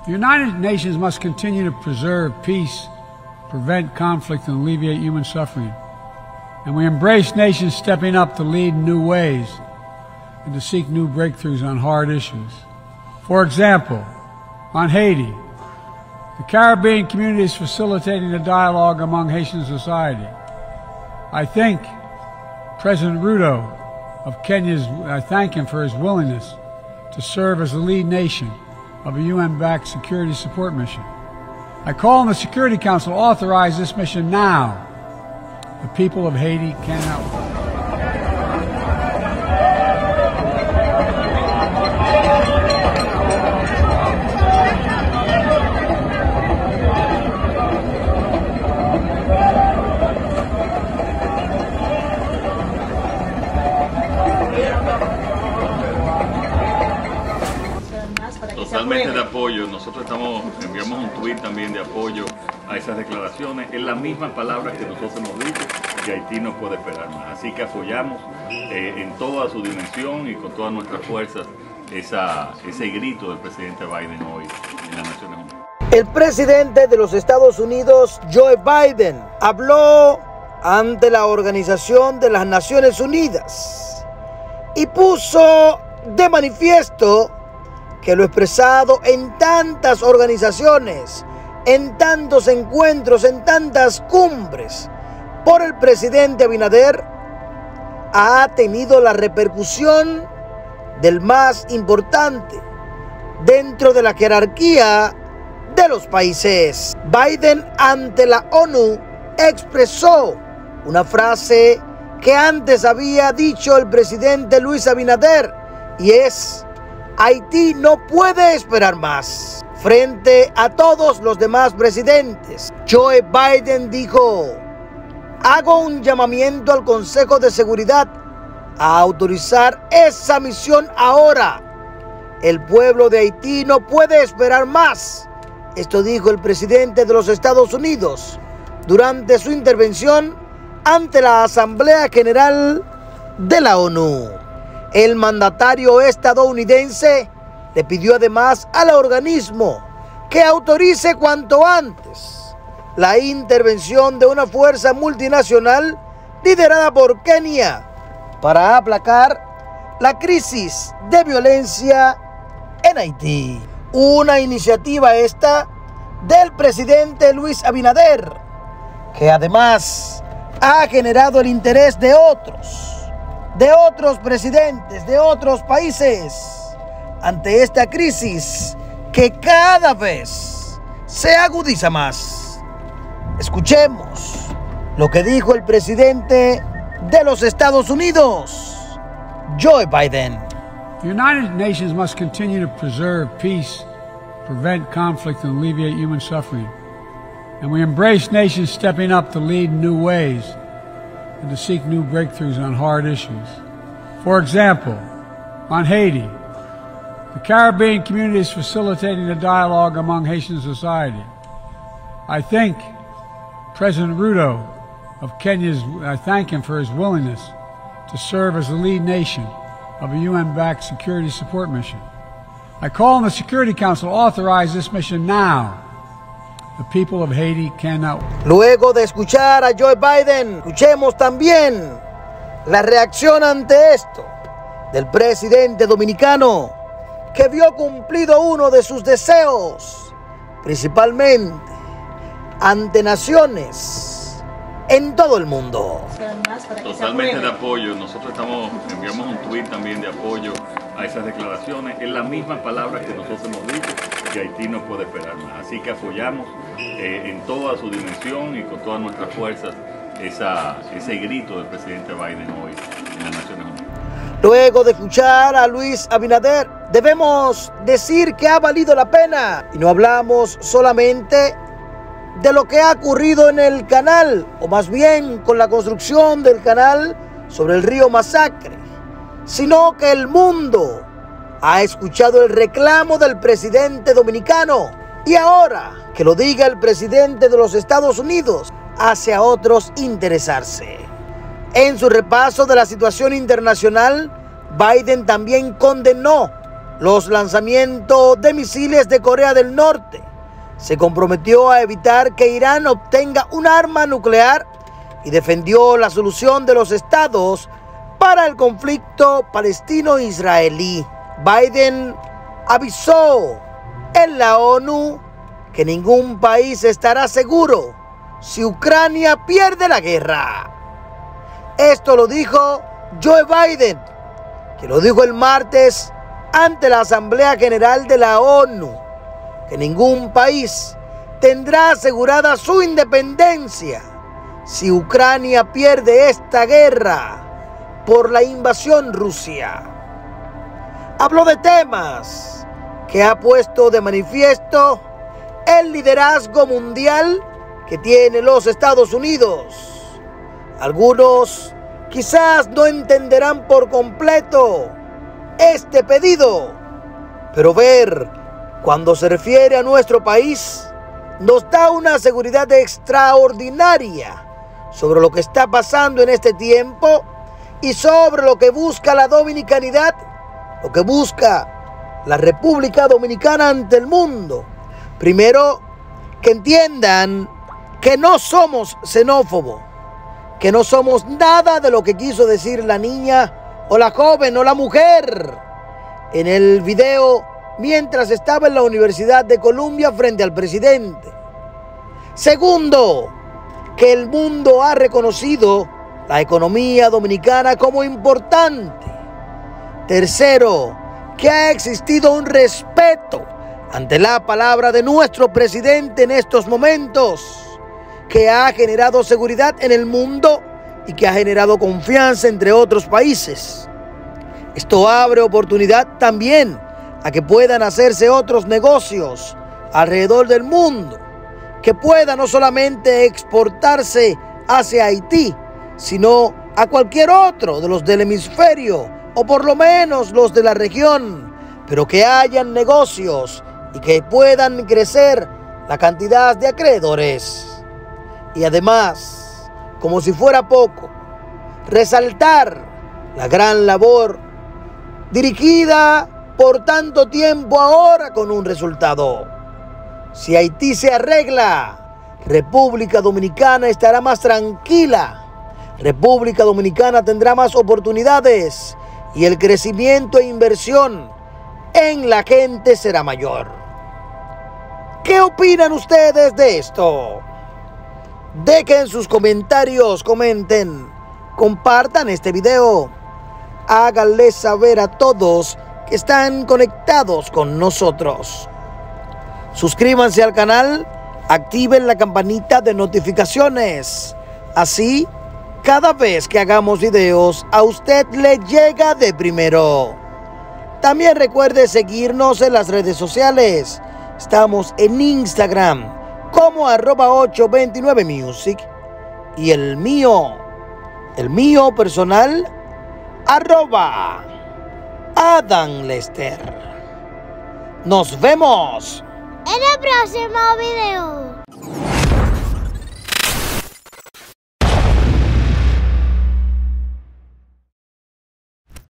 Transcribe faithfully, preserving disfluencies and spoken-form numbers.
The United Nations must continue to preserve peace, prevent conflict, and alleviate human suffering. And we embrace nations stepping up to lead in new ways and to seek new breakthroughs on hard issues. For example, on Haiti, the Caribbean community is facilitating a dialogue among Haitian society. I thank President Ruto of Kenya's, I thank him for his willingness to serve as the lead nation of a U N-backed security support mission. I call on the Security Council to authorize this mission now. The people of Haiti cannot. Totalmente de apoyo. Nosotros estamos, enviamos un tuit también de apoyo a esas declaraciones. Es la misma palabra que nosotros hemos dicho, que Haití no puede esperar más. Así que apoyamos eh, en toda su dimensión y con todas nuestras fuerzas esa, ese grito del presidente Biden hoy en las Naciones Unidas. El presidente de los Estados Unidos, Joe Biden, habló ante la Organización de las Naciones Unidas y puso de manifiesto que lo expresado en tantas organizaciones, en tantos encuentros, en tantas cumbres por el presidente Abinader ha tenido la repercusión del más importante dentro de la jerarquía de los países. Biden ante la ONU expresó una frase que antes había dicho el presidente Luis Abinader y es: Haití no puede esperar más. Frente a todos los demás presidentes, Joe Biden dijo: hago un llamamiento al Consejo de Seguridad a autorizar esa misión ahora. El pueblo de Haití no puede esperar más. Esto dijo el presidente de los Estados Unidos durante su intervención ante la Asamblea General de la ONU. El mandatario estadounidense le pidió además al organismo que autorice cuanto antes la intervención de una fuerza multinacional liderada por Kenia para aplacar la crisis de violencia en Haití. Una iniciativa esta del presidente Luis Abinader, que además ha generado el interés de otros de otros presidentes, de otros países, ante esta crisis que cada vez se agudiza más. Escuchemos lo que dijo el presidente de los Estados Unidos, Joe Biden. The United Nations must continue to preserve peace, prevent conflict, and alleviate human suffering. And we embrace nations stepping up to lead in new ways and to seek new breakthroughs on hard issues. For example, on Haiti, the Caribbean community is facilitating a dialogue among Haitian society. I thank President Ruto of Kenya's, I thank him for his willingness to serve as the lead nation of a U N-backed security support mission. I call on the Security Council to authorize this mission now. The people of Haiti cannot. Luego de escuchar a Joe Biden, escuchemos también la reacción ante esto del presidente dominicano, que vio cumplido uno de sus deseos, principalmente ante naciones en todo el mundo. Totalmente de apoyo. Nosotros estamos, enviamos un tuit también de apoyo a esas declaraciones. Es la misma palabra que nosotros hemos dicho, que Haití no puede esperar más. Así que apoyamos eh, en toda su dimensión y con todas nuestras fuerzas esa, ese grito del presidente Biden hoy en las Naciones Unidas. Luego de escuchar a Luis Abinader, debemos decir que ha valido la pena. Y no hablamos solamente de lo que ha ocurrido en el canal, o más bien con la construcción del canal sobre el río Masacre, sino que el mundo ha escuchado el reclamo del presidente dominicano. Y ahora que lo diga el presidente de los Estados Unidos, hace a otros interesarse. En su repaso de la situación internacional, Biden también condenó los lanzamientos de misiles de Corea del Norte. Se comprometió a evitar que Irán obtenga un arma nuclear y defendió la solución de los estados para el conflicto palestino-israelí. Biden avisó en la ONU que ningún país estará seguro si Ucrania pierde la guerra. Esto lo dijo Joe Biden, que lo dijo el martes ante la Asamblea General de la ONU, que ningún país tendrá asegurada su independencia si Ucrania pierde esta guerra por la invasión rusa. Habló de temas que ha puesto de manifiesto el liderazgo mundial que tiene los Estados Unidos. Algunos quizás no entenderán por completo este pedido, pero ver cuando se refiere a nuestro país nos da una seguridad extraordinaria sobre lo que está pasando en este tiempo y sobre lo que busca la dominicanidad, lo que busca la República Dominicana ante el mundo. Primero, que entiendan que no somos xenófobos, que no somos nada de lo que quiso decir la niña o la joven o la mujer en el video mientras estaba en la Universidad de Columbia frente al presidente. Segundo, que el mundo ha reconocido la economía dominicana como importante. Tercero, que ha existido un respeto ante la palabra de nuestro presidente en estos momentos, que ha generado seguridad en el mundo y que ha generado confianza entre otros países. Esto abre oportunidad también a que puedan hacerse otros negocios alrededor del mundo, que pueda no solamente exportarse hacia Haití, sino a cualquier otro de los del hemisferio, o por lo menos los de la región, pero que hayan negocios y que puedan crecer la cantidad de acreedores. Y además, como si fuera poco, resaltar la gran labor dirigida por tanto tiempo ahora con un resultado. Si Haití se arregla, República Dominicana estará más tranquila. República Dominicana tendrá más oportunidades y el crecimiento e inversión en la gente será mayor. ¿Qué opinan ustedes de esto? Dejen sus comentarios, comenten, compartan este video. Háganle saber a todos que están conectados con nosotros. Suscríbanse al canal, activen la campanita de notificaciones. Así, cada vez que hagamos videos, a usted le llega de primero. También recuerde seguirnos en las redes sociales. Estamos en Instagram como arroba ocho veintinueve music y el mío, el mío personal, arroba Adam Lester. Nos vemos en el próximo video.